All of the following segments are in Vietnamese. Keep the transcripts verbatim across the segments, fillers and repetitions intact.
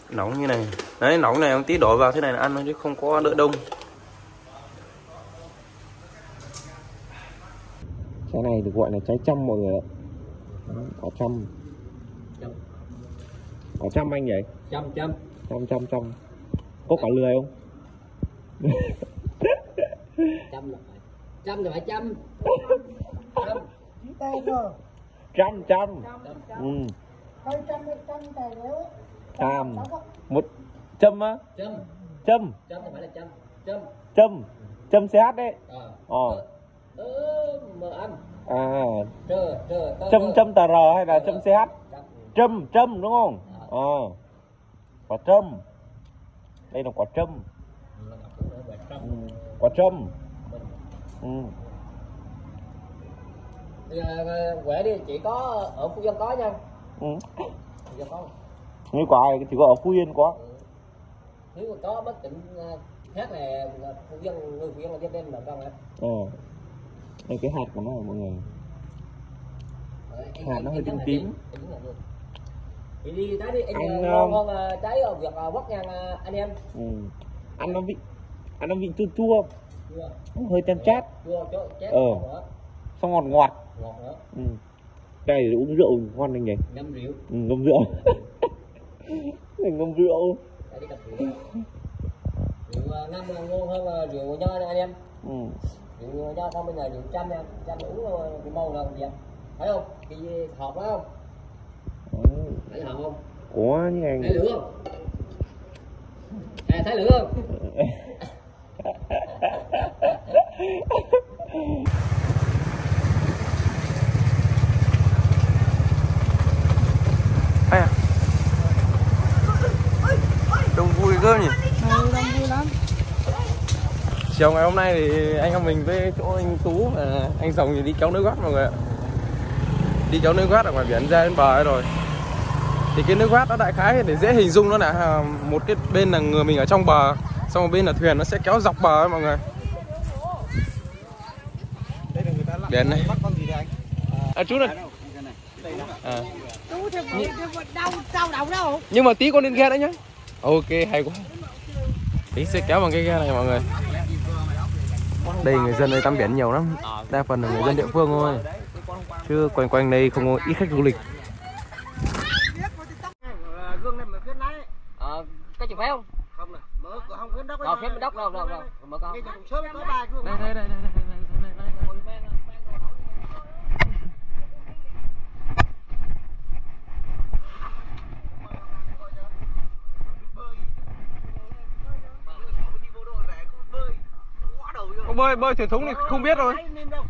Nóng như này. Đấy, nóng này ông tí đổ vào thế này là ăn thôi chứ không có đỡ đông. Trái này được gọi là trái trăm mọi người ạ. Quả trăm. Quả trăm anh vậy? Trăm trăm. Trăm trăm trăm. Có quả lười không? Trăm là phải. Trăm là phải trăm. Trăm trăm. Ừ. Trăm. Một châm á? Châm. Châm. Châm thì phải là châm. Châm. Châm. Châm xê hát đấy. Ờ. Ờ. Ơ mờ âm. À. Trơ trơ. Châm châm tờ rờ hay là châm xê hát? Trâm trâm đúng không? Ờ. Quả trâm. Đây là quả trâm. Ừ. Quả trâm. Ừ. Bây giờ quẹ đi, chỉ có ở Phú Dân có nha. Ừ. Phú Dân có. Như quả chỉ có ở Phú Yên có. Ừ. Nếu mà có bất tỉnh khác là Phú Dân, người Phú Dân là dân tên là con ạ. Ờ. Đây cái hạt của nó này mọi người. Hạt nó hơi tím tím. Thì đi tới đi anh, anh ngon ngon trái Việt Quốc nha anh em. Ừ. Ăn nó vị ăn nó vị chua chua. Chua. Hơi chát chát. Chua chát. Ờ. Xong ngọt ngọt. Ngọt nữa. Ừ. Đây là uống rượu ngon anh nhỉ? Ngâm rượu. Ừ, ngâm rượu. Ngâm rượu. Đây đi cặp rượu. Rượu ngâm ngon hơn rượu nho anh em. Ừ. Rượu nho không, bây giờ rượu trăm nha, trăm uống bị màu nào vậy? Thấy không? Cái hộp đó không? Ừ. Thấy hộp không? Có như anh. Thấy lửa không? À, thấy lửa không? Ai à? Đông vui cơ nhỉ? Ừ, đông vui lắm. Chiều ngày hôm nay thì anh em mình với chỗ anh Tú và anh Rồng thì đi kéo nước gót mọi người ạ. Đi kéo nước gót ở ngoài biển ra đến bờ ấy rồi. Thì cái nước gót nó đại khái để dễ hình dung nó là một cái bên là người mình ở trong bờ, xong một bên là thuyền nó sẽ kéo dọc bờ ấy mọi người. Biển này. À chú này. À. Chú thì đâu đâu đâu đâu. Nhưng mà tí con lên ghe đấy nhá. Ok hay quá. Tí sẽ kéo bằng cái ghe này mọi người. Đây người dân đây tắm biển nhiều lắm. Đa phần là người dân địa phương thôi. Chứ quanh quanh đây không có ít khách du lịch. Gương này mở khuyến lái. Ờ, có chịu phép không? Không nè, mở cửa không khuyến đốc. Rồi phép đốc đâu đâu đâu. Mở con. Sớm có ba gương. Đây đây đây đây đây đây đây. Không bơi bơi thuyền thúng thì không biết rồi.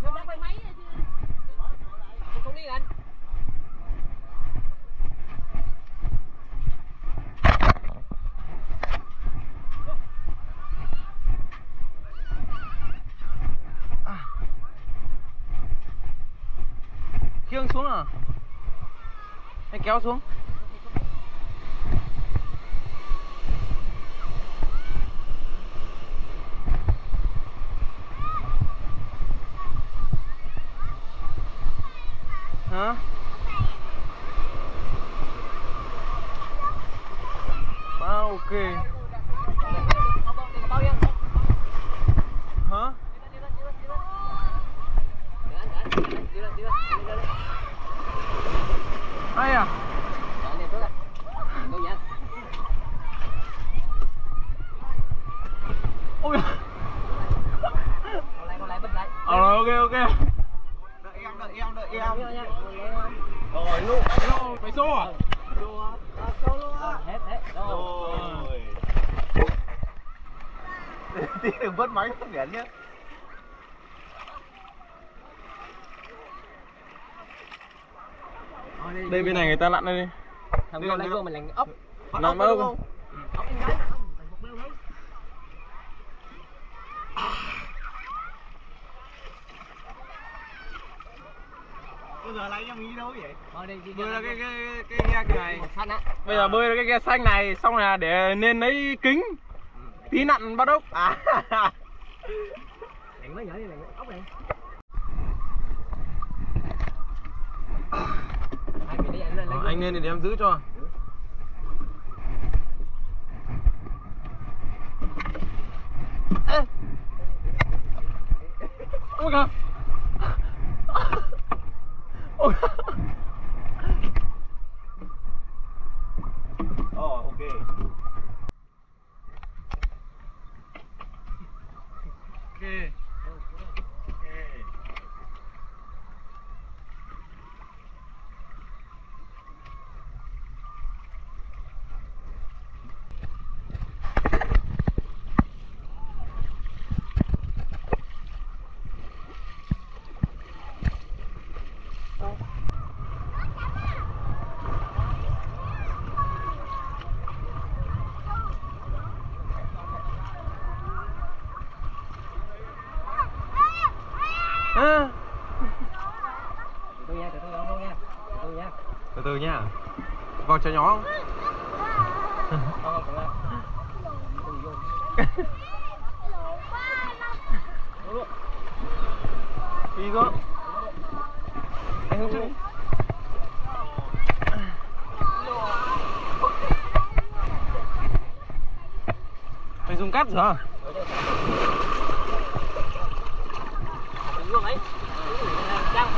Khiêng xuống à? Hay kéo xuống? Hả? À, ok. Hả? Ai à? Ôi. Ờ rồi ok ok. Đợi em, đợi em, đợi em. Rồi lụ, lụ, phải xô à? Xô à? Xô luôn á. Hết hết. Rồi. Tí đừng vứt máy xuống biển nhé. Đây bên này người ta lặn đây đi. Thằng con lấy vô mình làm ốc. Làm ốc không? Ốc anh gái nào? Một bêu đấy. Bây giờ lấy em đi đâu vậy? Thôi đi đi. Bơi ra cái cái cái ghe này. Xanh á. Bây giờ bơi ra cái ghe xanh này xong là để nên lấy kính. Tí nặn bắt ốc. À. Đánh mới nhớ đi này ốc này. Anh nên thì để em giữ cho. Ôi kìa. Ôi. Ồ, ok. Ok. À. Từ từ nha, từ từ không nha. Từ từ nha. Từ từ nha. Vào cho nhỏ không? Không không không. Từ vô. Đi xuống. Anh hướng trước đi. Mày dùng cát rửa à? Từ vô ấy. Chăng.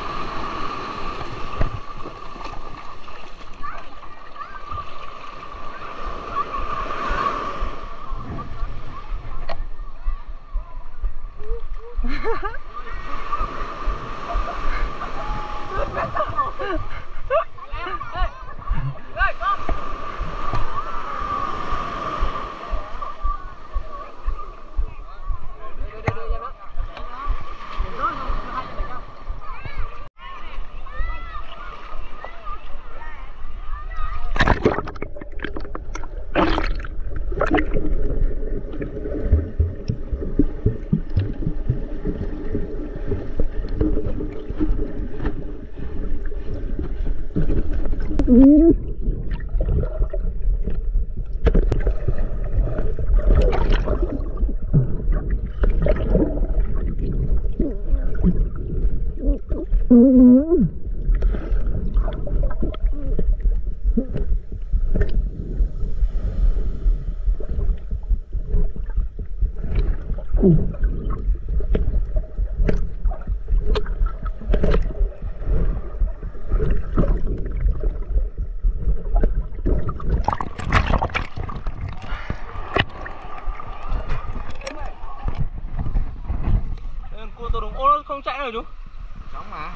Cua tổ đồng ô nó không chạy nữa chú. Sống mà.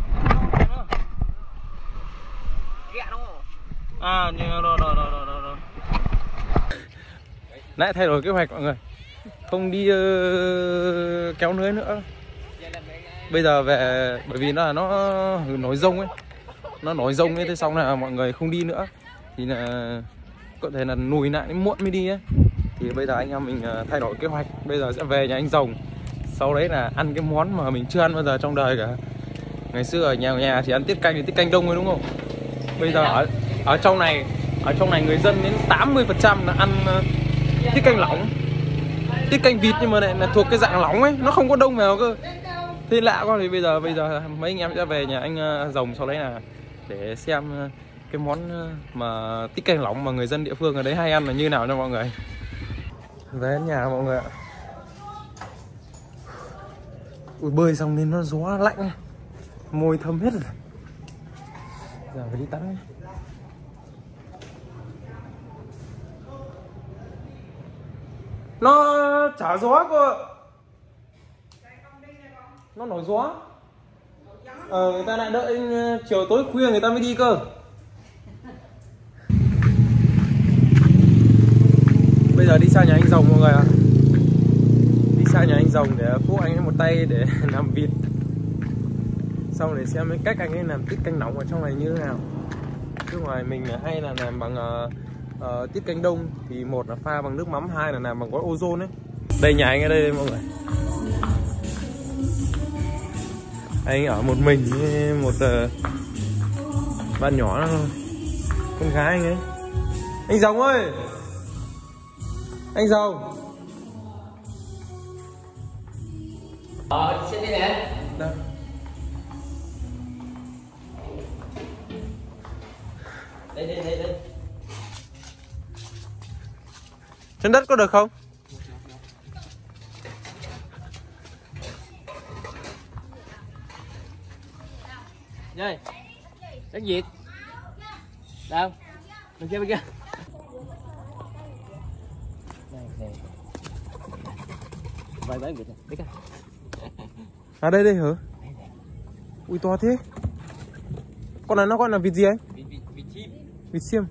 Ghẹ đúng không? À, nhưng rồi rồi rồi rồi rồi. Lại thay đổi kế hoạch mọi người. Không đi uh, kéo lưới nữa. Bây giờ về bởi vì nó là nó nổi rông ấy. Nó nổi rông ấy, thế xong là mọi người không đi nữa. Thì là có thể là lùi lại đến muộn mới đi ấy. Thì bây giờ anh em mình uh, thay đổi kế hoạch. Bây giờ sẽ về nhà anh Rồng. Sau đấy là ăn cái món mà mình chưa ăn bao giờ trong đời cả. Ngày xưa ở nhà nhà thì ăn tiết canh thì tiết canh đông thôi đúng không? Bây giờ ở ở trong này, ở trong này người dân đến tám mươi phần trăm là ăn uh, tiết canh lỏng. Tiết canh vịt nhưng mà lại là thuộc cái dạng lỏng ấy, nó không có đông vào cơ. Thế lạ quá. Thì bây giờ bây giờ mấy anh em sẽ về nhà anh uh, Rồng sau đấy là để xem uh, cái món uh, mà tiết canh lỏng mà người dân địa phương ở đấy hay ăn là như nào cho mọi người. Về đến nhà mọi người ạ. Ui, bơi xong nên nó gió lạnh, môi thâm hết rồi. Giờ phải đi tắm. Nó chả gió cơ. Nó nổi gió. Ờ, người ta lại đợi chiều tối khuya người ta mới đi cơ. Bây giờ đi sang nhà anh Rồng mọi người ạ. Đi sang nhà anh Rồng để phụ anh ấy một tay để làm vịt. Xong để xem cái cách anh ấy làm tiết canh nóng ở trong này như thế nào. Chứ ngoài mình hay là làm bằng uh, uh, tiết canh đông thì một là pha bằng nước mắm, hai là làm bằng gói ozone ấy. Đây nhà anh ở đây, đây mọi người. Anh ở một mình với một uh, bạn nhỏ đó thôi. Con gái anh ấy. Anh Rồng ơi. Anh Rồng. Ờ, xin đi nè. Đâu? Đây, đây, đây, đây. Trên đất có được không? Chơi. Đất Việt. Đâu? Bên kia bên kia. Đây nè. Vài bãi Việt này, biết không? À đây đây hả? Ui to thế. Con này nó gọi là vịt gì anh? Vịt vịt vịt chim. Vịt xiêm.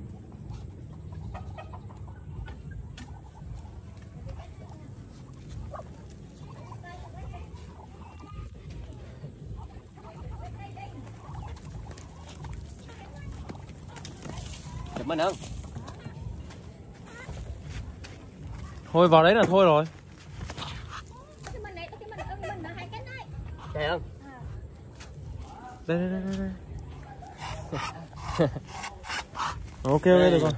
Chụp mình không? Thôi vào đấy là thôi rồi. Đây không? Đây đây đây đây. Ok ok được rồi.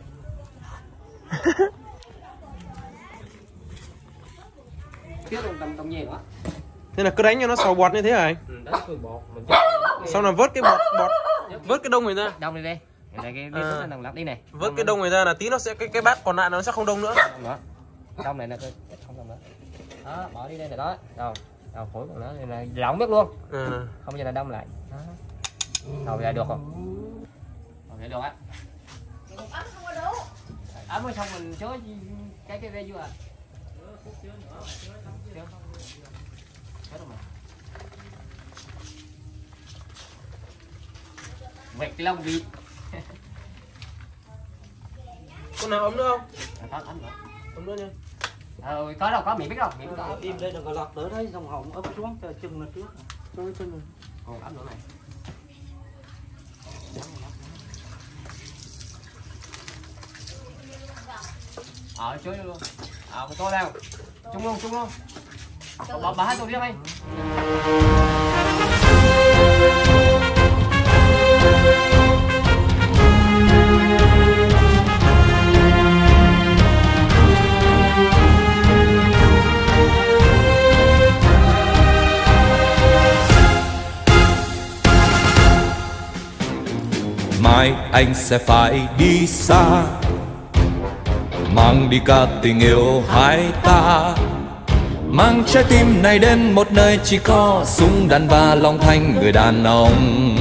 Tiếp tầm tầm tầm nhiều quá. Thế là cứ đánh cho nó sầu bọt như thế hả anh? Ừ, đóคือbọt mình chắc. Xong là vớt cái bọt bọt vớt cái đông người ra. Đông đi đi. Này cái cái À. à. Đồng lắp đi này. Vớt cái đông người ra là tí nó sẽ cái cái bát còn lại nó sẽ không đông nữa. Đó. Đông này nè coi không đông nữa. Đó, bỏ đi đây này đó. Rồi. Rồi phổi còn nữa này là lỏng biết luôn. Ừ. Không bao giờ là đông lại. Đó. Rồi vậy được không? Rồi vậy được á. Ấm rồi xong mình chớ cái cái ve vô à. Vẹt lông vịt. Con nào ấm nữa không? À, có ấm nữa. Ấm nữa nha. Ờ, có đâu có miệng biết đâu, miệng biết có. Im đây đừng có lọt nữa đấy, dòng hồng ấp xuống cho chân là trước. Cho cái chân này. Còn ấm nữa này. Ờ, chơi luôn. Ờ, con to đâu. Chung luôn, chung luôn. Bỏ bỏ hai tôi đi em. Mai anh sẽ phải đi xa, mang đi cả tình yêu hai ta, mang trái tim này đến một nơi chỉ có súng đạn và lòng thanh người đàn ông.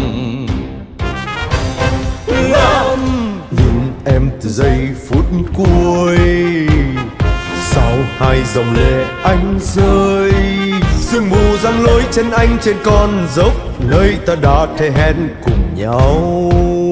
Ngắm nhìn em từ giây phút cuối, sau hai dòng lệ anh rơi, sương mù giăng lối chân anh trên con dốc nơi ta đã thề hẹn cùng nhau.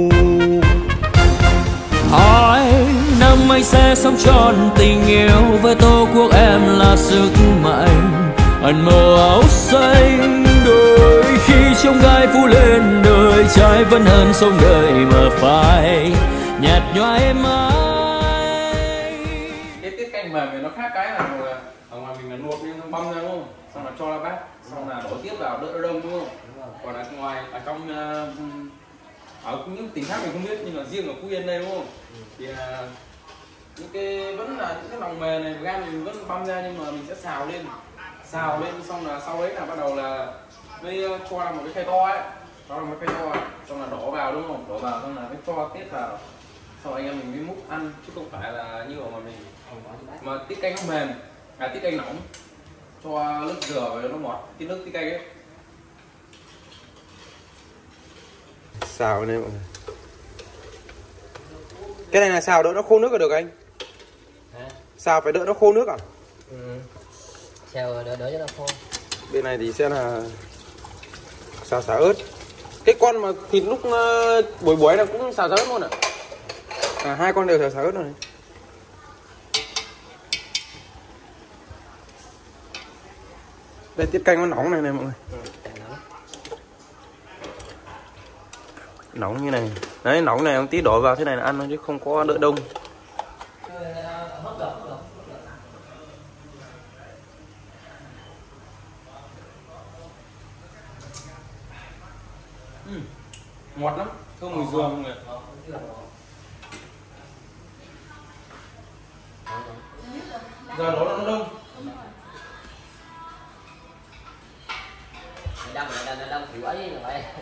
Hai năm anh sẽ sống trọn tình yêu với tổ quốc em là sức mạnh. Ẩn mơ áo xanh đôi khi trong gai phủ lên đời, trái vẫn hơn sông đời mà phai nhạt nhòa êm ái. Cái tiết canh mềm thì nó khác cái là ở ngoài mình là luộc nhưng nó băm ra đúng không? Xong là cho ra bát, xong là đổ tiếp vào đỡ đông đúng không? Còn ở ngoài ở trong ở những tỉnh khác mình không biết nhưng mà riêng ở Phú Yên đây đúng không? Thì là những cái vẫn là những cái lòng mề này gan mình vẫn băm ra nhưng mà mình sẽ xào lên, xào lên xong là sau đấy là bắt đầu là mới cho ra một cái khay to ấy, cho ra một cái khay to ấy. Xong là đổ vào đúng không? Đổ vào xong là mới cho tiếp vào, sau anh em mình mới múc ăn chứ không phải là như ở ngoài mình mà tiết canh nó mềm, à tiết canh nóng cho nước dừa và nó ngọt cái nước tiết canh ấy. Xào này mọi người. Cái này là xào đỡ nó khô nước là được anh? Hả? Xào phải đỡ nó khô nước à? Ừ. Xào đỡ đỡ cho nó khô. Bên này thì sẽ là xào xả ớt. Cái con mà thịt lúc uh, buổi buổi là cũng xào xả ớt luôn à? À hai con đều xào xả ớt rồi này. Đây tiết canh nó nóng này này mọi người. Ừ. Nóng như này. Đấy nóng này ông tí đổ vào thế này là ăn thôi chứ không có đỡ đông. Ừ. Ngọt lắm, thơm mùi dừa mọi người. Giờ đó nó đông. Đông là đông, đông kiểu ấy rồi vậy.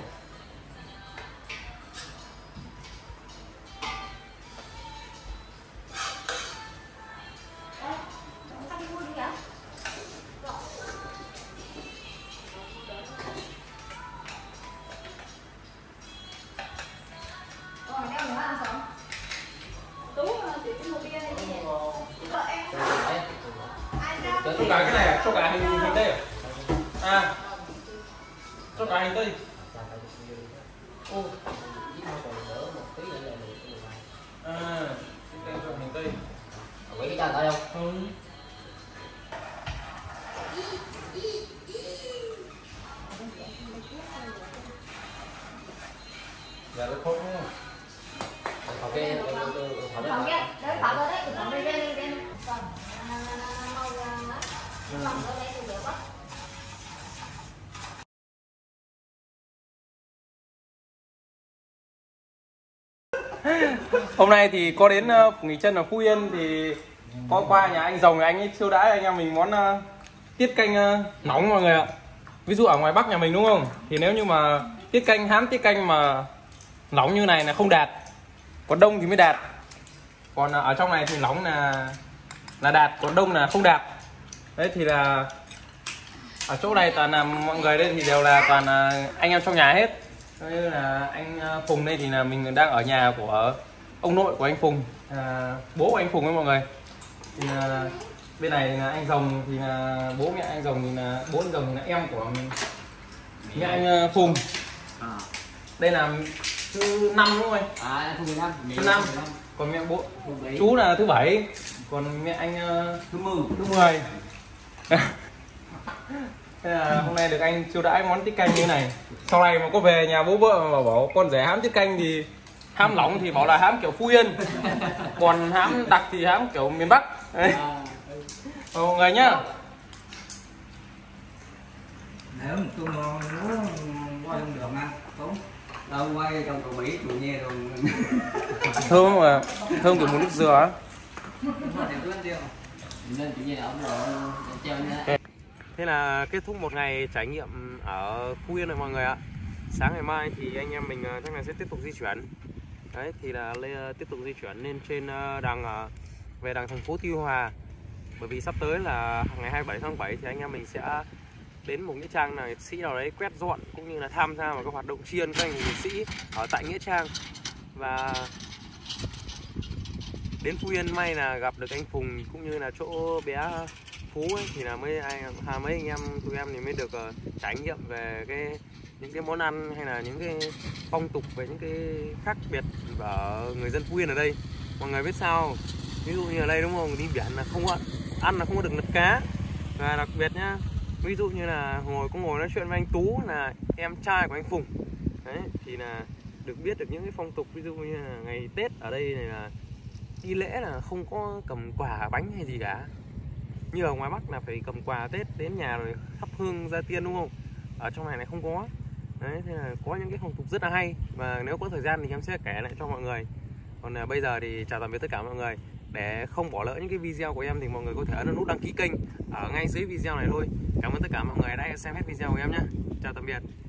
cả cái này à? Cho cả hành hành tây à? À, cho cả hành tây. Ô. À, cái cho hành tây. Quỷ cái chân ở đâu? Không. Dạ nó không. Ok, họ Còn cái đấy phạt rồi đấy, còn đây đây đây. Còn màu còn ở đây thì được quá. Hôm nay thì có đến uh, nghỉ chân ở Phú Yên thì có qua nhà anh Rồng, anh ấy chiêu đãi anh em mình món uh, tiết canh uh, nóng mọi người ạ. Ví dụ ở ngoài Bắc nhà mình đúng không? Thì nếu như mà tiết canh hám tiết canh mà nóng như này là không đạt, còn đông thì mới đạt. Còn uh, ở trong này thì nóng là là đạt, còn đông là không đạt. Đấy thì là ở chỗ này toàn là mọi người đây thì đều là toàn là anh em trong nhà hết. Như là anh Phùng đây thì là mình đang ở nhà của ông nội của anh Phùng, à, bố của anh Phùng với mọi người. Thì là bên này là anh Rồng thì là bố mẹ anh Rồng thì là bố anh Rồng thì là em của mẹ anh Phùng. Đây là thứ năm đúng không anh? À, thứ năm. Thứ năm. Còn mẹ bố chú là thứ bảy, còn mẹ anh thứ mười. Thứ mười. Thế là hôm nay được anh chiêu đãi món tiết canh như này. Sau này mà có về nhà bố vợ mà bảo con rể hám tiết canh thì hám lỏng thì bảo là hám kiểu Phú Yên, còn hám đặc thì hám kiểu miền Bắc. Đấy. Ờ, mọi người nhá. Nếu một tôi ngon nó quay không được ăn đúng đâu, quay trong cầu Mỹ tụi nghe rồi Thơm mà thơm kiểu một nước dừa á. Nên tự nhiên ở độ treo nha. Thế là kết thúc một ngày trải nghiệm ở Phú Yên rồi mọi người ạ. Sáng ngày mai thì anh em mình chắc là sẽ tiếp tục di chuyển. Đấy thì là lên, tiếp tục di chuyển lên trên đằng về đằng thành phố Tuy Hòa. Bởi vì sắp tới là ngày hai mươi bảy tháng bảy thì anh em mình sẽ đến một nghĩa trang là liệt sĩ nào đấy quét dọn cũng như là tham gia vào các hoạt động tri ân các anh hùng liệt sĩ ở tại nghĩa trang. Và đến Phú Yên may là gặp được anh Phùng cũng như là chỗ bé Phú ấy, thì là mấy anh à, mấy anh em tụi em thì mới được uh, trải nghiệm về cái những cái món ăn hay là những cái phong tục về những cái khác biệt ở người dân Phú Yên ở đây. Mọi người biết sao, ví dụ như ở đây đúng không, đi biển là không ăn ăn là không có được lật cá. Và đặc biệt nhá, ví dụ như là ngồi có ngồi nói chuyện với anh Tú là em trai của anh Phùng đấy, thì là được biết được những cái phong tục, ví dụ như là ngày Tết ở đây này là đi lễ là không có cầm quà bánh hay gì cả. Như ở ngoài Bắc là phải cầm quà Tết đến nhà rồi thắp hương gia tiên đúng không? Ở trong này này không có. Đấy, thế là có những cái phong tục rất là hay. Và nếu có thời gian thì em sẽ kể lại cho mọi người. Còn à, bây giờ thì chào tạm biệt tất cả mọi người. Để không bỏ lỡ những cái video của em thì mọi người có thể ấn nút đăng ký kênh ở ngay dưới video này thôi. Cảm ơn tất cả mọi người đã xem hết video của em nhé. Chào tạm biệt.